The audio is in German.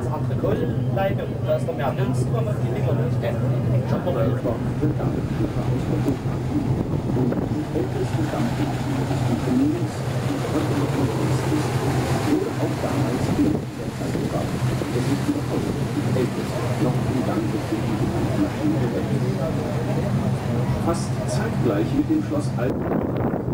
ganz andere Kohlenleine und da ist noch mehr Linz dran und die Dinger nicht. Schon mal gesprochen. Auch damals in der Zeit gebaut. Das ist überhaupt noch im Gang befinden. Fast zeitgleich mit dem Schloss Elbe